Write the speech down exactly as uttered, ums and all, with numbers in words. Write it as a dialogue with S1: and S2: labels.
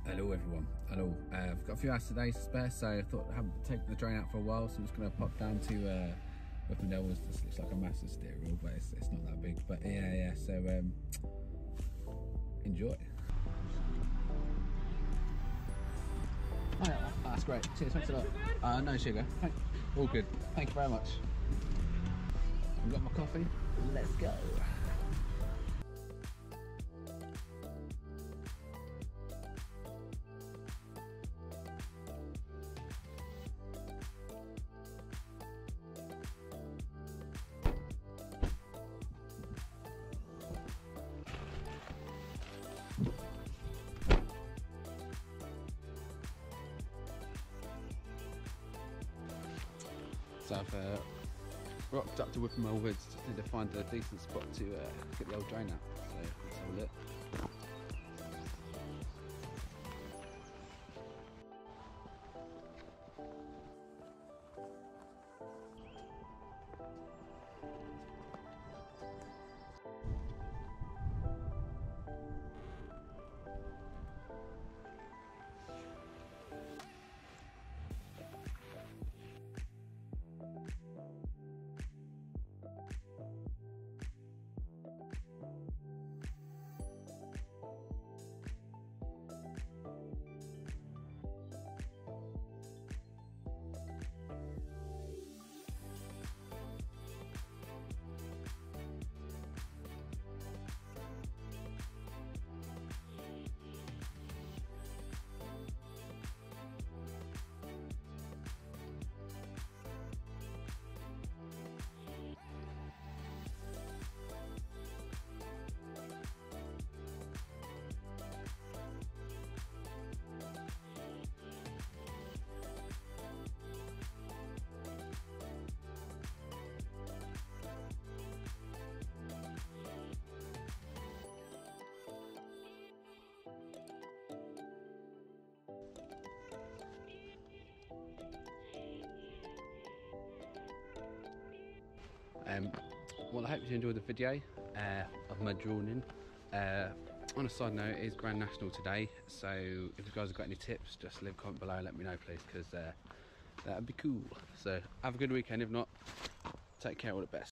S1: Hello everyone, hello. Uh, I've got a few hours today to spare, so I thought I haven't taken the drain out for a while, so I'm just going to pop down to uh, Witham Delvers. This looks like a massive steer wheel, but it's, it's not that big. But yeah, yeah, so um, enjoy. Oh, yeah, that's great. Cheers, thanks a lot. Uh, no sugar. Thank, all good. Thank you very much. I've got my coffee. Let's go. So I've uh, rocked up to Whipple Woods, just need to find a decent spot to uh, get the old drain out. So let's have a look. Um, well, I hope you enjoyed the video uh, of my drawing. Uh, on a side note, it is Grand National today, so if you guys have got any tips, just leave a comment below and let me know, please, because uh, that would be cool. So have a good weekend. If not, take care, all the best.